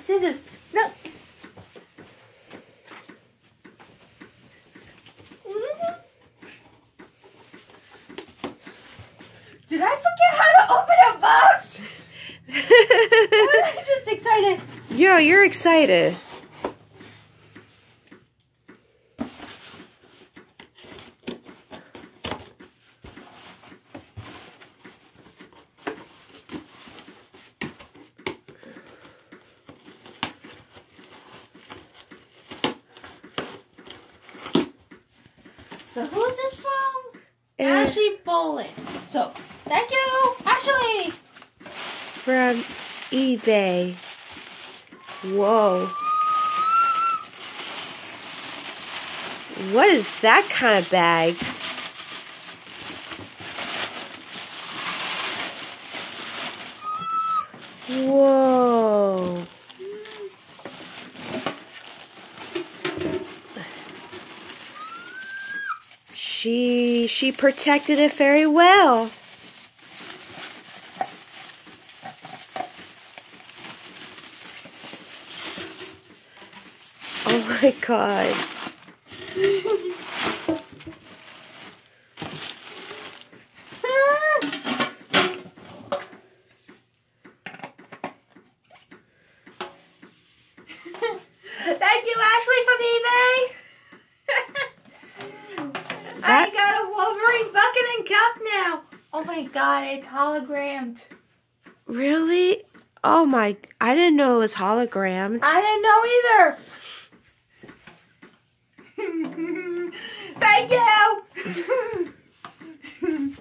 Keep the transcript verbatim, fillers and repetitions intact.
scissors. No. Did I forget how to open a box? I'm just excited. Yeah, you're excited. So who's this from? Uh, Ashley Bolin. So, thank you, Ashley. From eBay. Whoa. What is that kind of bag? Whoa. She she protected it very well. Oh my God. Thank you, Ashley, from eBay. I got a Wolverine bucket and cup now. Oh my God, it's hologrammed. Really? Oh my, I didn't know it was hologrammed. I didn't know either. Thank you.